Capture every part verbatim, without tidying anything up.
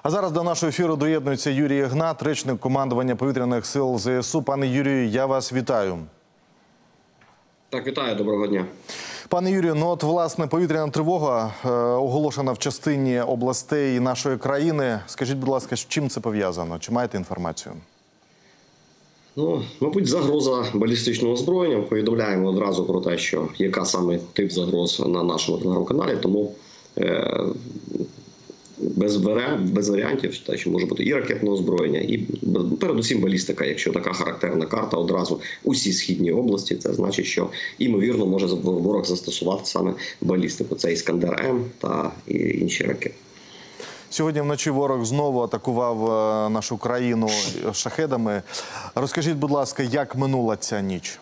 А зараз до нашого ефіру доєднується Юрій Ігнат, речник командування повітряних сил ЗСУ. Пане Юрію, я вас вітаю. Так, вітаю, доброго дня. Пане Юрію, ну от, власне, повітряна тривога е, оголошена в частині областей нашої країни. Скажіть, будь ласка, з чим це пов'язано? Чи маєте інформацію? Ну, мабуть, загроза балістичного озброєння. Повідомляємо одразу про те, що яка саме тип загроз на нашому телеграм-каналі, тому е, без, без варіантів, те, що може бути і ракетне озброєння, і передусім балістика. Якщо така характерна карта одразу усі східні області, це значить, що ймовірно може ворог застосувати саме балістику. Це Іскандер-М та інші ракети. Сьогодні вночі ворог знову атакував нашу країну шахедами. Розкажіть, будь ласка, як минула ця ніч?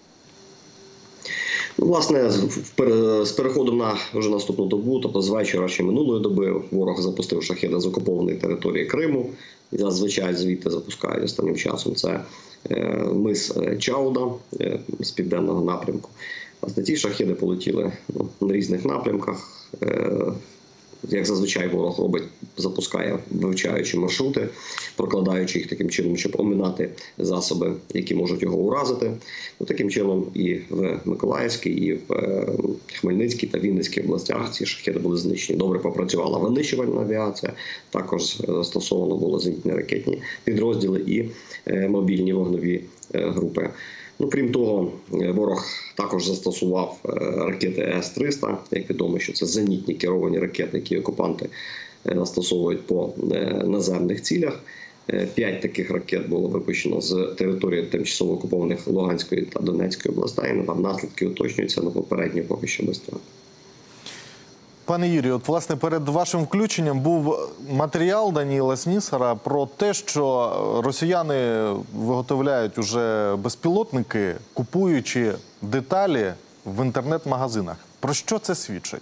Ну, власне, з переходом на вже наступну добу, тобто з вечора ще минулої доби, ворог запустив шахеди з окупованої території Криму. І зазвичай звідти запускають останнім часом. Це мис Чауда з південного напрямку. Власне, ті шахеди полетіли на різних напрямках. Як зазвичай ворог робить, запускає, вивчаючи маршрути, прокладаючи їх таким чином, щоб оминати засоби, які можуть його уразити. Ну, таким чином і в Миколаївській, і в Хмельницькій та Вінницькій областях ці шахеди були знищені. Добре попрацювала винищувальна авіація, також застосовано було зенітно-ракетні підрозділи і мобільні вогневі групи. Ну, крім того, ворог також застосував ракети С триста. Як відомо, що це зенітні керовані ракети, які окупанти застосовують по наземних цілях. П'ять таких ракет було випущено з території тимчасово окупованих Луганської та Донецької областей. Там наслідки уточнюються, на попередньо поки що без втрат. Пане Юрію, от, власне, перед вашим включенням був матеріал Даніїла Снісара про те, що росіяни виготовляють уже безпілотники, купуючи деталі в інтернет-магазинах. Про що це свідчить?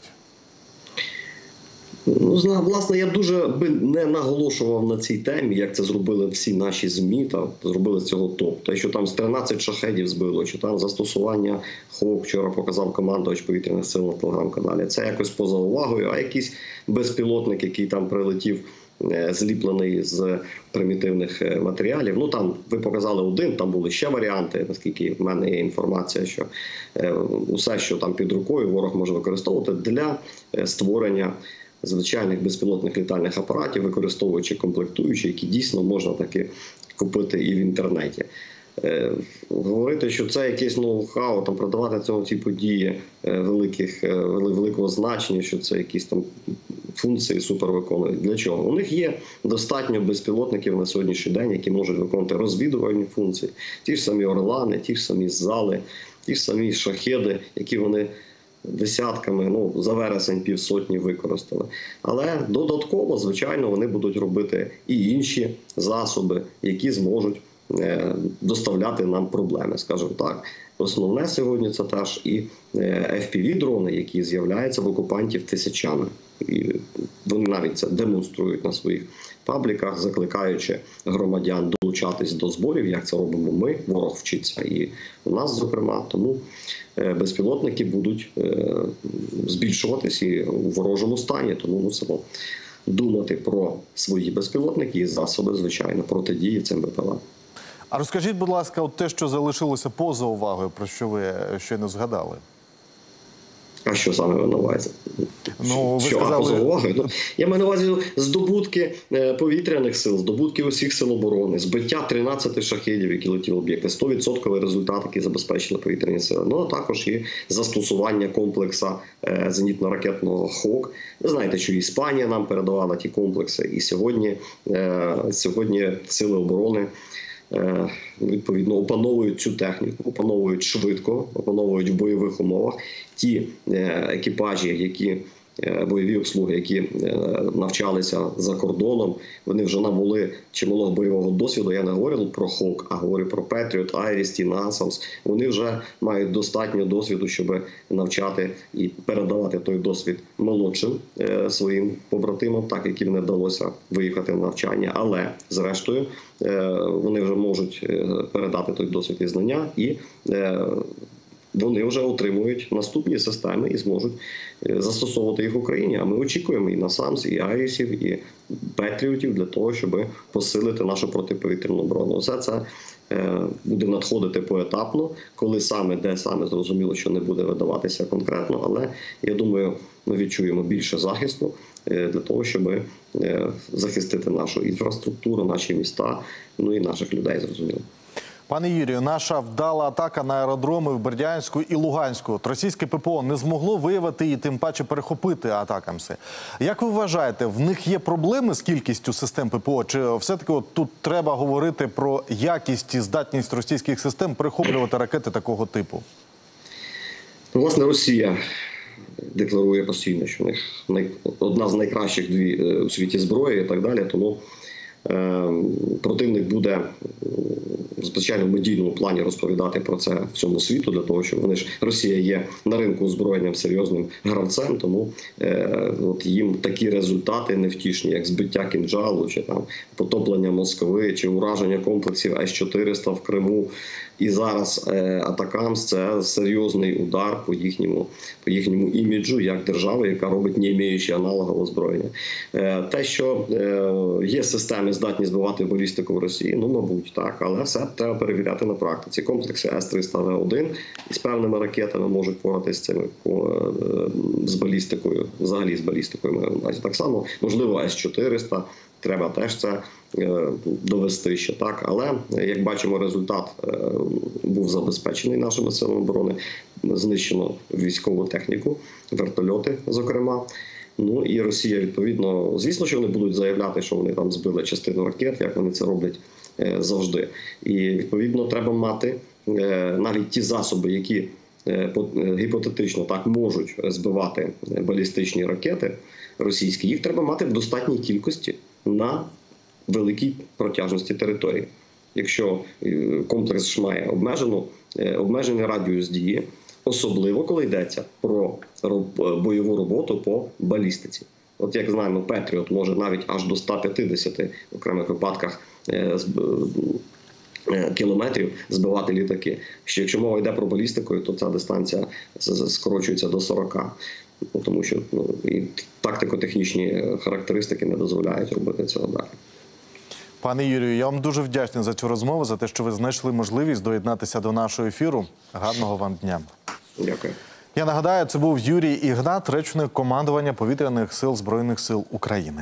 Ну, власне, я дуже би не наголошував на цій темі, як це зробили всі наші ЗМІ, та зробили з цього топ. Те, що там з тринадцяти шахедів збило, чи там застосування ХОК, вчора показав командувач повітряних сил на телеграм-каналі. Це якось поза увагою, а якийсь безпілотник, який там прилетів, зліплений з примітивних матеріалів. Ну, там ви показали один, там були ще варіанти, наскільки в мене є інформація, що усе, що там під рукою, ворог може використовувати для створення звичайних безпілотних літальних апаратів, використовуючи комплектуючі, які дійсно можна таки купити і в інтернеті. Е, говорити, що це якесь ноу-хау, там продавати цього ці події великих, великого значення, що це якісь там функції супер виконують. Для чого? У них є достатньо безпілотників на сьогоднішній день, які можуть виконувати розвідувальні функції. Ті ж самі Орлани, ті ж самі зали, ті ж самі шахеди, які вони десятками, ну, за вересень півсотні використали. Але додатково, звичайно, вони будуть робити і інші засоби, які зможуть е, доставляти нам проблеми, скажімо так. Основне сьогодні це теж і еф пі ві-дрони, які з'являються в окупантів тисячами. І вони навіть це демонструють на своїх пабліках, закликаючи громадян долучатись до зборів, як це робимо ми, ворог вчиться і у нас, зокрема. Тому безпілотники будуть збільшуватись і у ворожому стані, тому мусимо думати про свої безпілотники і засоби, звичайно, протидії цим бе пе ел. А розкажіть, будь ласка, от те, що залишилося поза увагою, про що ви щойно згадали. А що саме ви на увазі? Ну, ви що, сказали... поза увагою? Ну, я маю на увазі здобутки повітряних сил, здобутки усіх сил оборони, збиття тринадцяти шахедів, які летіли в об'єкти, сто відсотків результат, який забезпечили повітряні сили. Ну, а також і застосування комплекса зенітно-ракетного ХОК. Ви знаєте, що Іспанія нам передавала ті комплекси, і сьогодні, сьогодні сили оборони відповідно опановують цю техніку, опановують швидко, опановують в бойових умовах. Ті екіпажі, які бойові обслуги, які навчалися за кордоном, вони вже набули чималого бойового досвіду. Я не говорю про ХОК, а говорю про Петріот, Айріс, Насамс. Вони вже мають достатньо досвіду, щоб навчати і передавати той досвід молодшим своїм побратимам, так, яким не вдалося виїхати на навчання. Але, зрештою, вони вже можуть передати той досвід і знання і вони вже отримують наступні системи і зможуть застосовувати їх в Україні. А ми очікуємо і насамс, і Айрісів, і Петріотів для того, щоб посилити нашу протиповітряну оборону. Все це буде надходити поетапно, коли саме, де саме, зрозуміло, що не буде видаватися конкретно, але я думаю, ми відчуємо більше захисту для того, щоб захистити нашу інфраструктуру, наші міста, ну і наших людей, зрозуміло. Пане Юрію, наша вдала атака на аеродроми в Бердянську і Луганську. От російське ППО не змогло виявити і тим паче перехопити атакамси. Як ви вважаєте, в них є проблеми з кількістю систем ППО? Чи все-таки от тут треба говорити про якість і здатність російських систем перехоплювати ракети такого типу? Власне, Росія декларує постійно, що в них одна з найкращих дві у світі зброї і так далі, тому противник буде, звичайно, в медійному плані розповідати про це всьому світу, для того, щоб вони ж, Росія є на ринку озброєнням серйозним гравцем, тому е, от їм такі результати невтішні, як збиття Кинджалу, чи там потоплення Москви, чи ураження комплексів С чотириста в Криму. І зараз е, Атакамс – це серйозний удар по їхньому, по їхньому іміджу, як держави, яка робить не маючи аналогового озброєння. Е, те, що е, є системи, здатні збивати балістику в Росії, ну, мабуть, так, але все треба перевіряти на практиці. Комплекси С триста В один із певними ракетами можуть поратися з цими, з балістикою, взагалі з балістикою, маю на увазі. Так само, можливо, С чотириста, треба теж це довести ще, так. Але, як бачимо, результат був забезпечений нашими силами оборони. Знищено військову техніку, вертольоти, зокрема. Ну і Росія, відповідно, звісно, що вони будуть заявляти, що вони там збили частину ракет, як вони це роблять е, завжди. І, відповідно, треба мати е, навіть ті засоби, які е, по, е, гіпотетично так можуть збивати балістичні ракети російські, їх треба мати в достатній кількості на великій протяжності території. Якщо е, комплекс ж має обмежену, е, обмежений радіус дії, особливо, коли йдеться про бойову роботу по балістиці. От як знаємо, Петріот може навіть аж до ста п'ятдесяти в окремих випадках кілометрів збивати літаки. Що якщо мова йде про балістику, то ця дистанція скорочується до сорока. Тому що ну, і тактико-технічні характеристики не дозволяють робити цього далі. Пане Юрію, я вам дуже вдячний за цю розмову, за те, що ви знайшли можливість доєднатися до нашого ефіру. Гарного вам дня. Дякую. Я нагадаю, це був Юрій Ігнат, речник командування Повітряних сил Збройних сил України.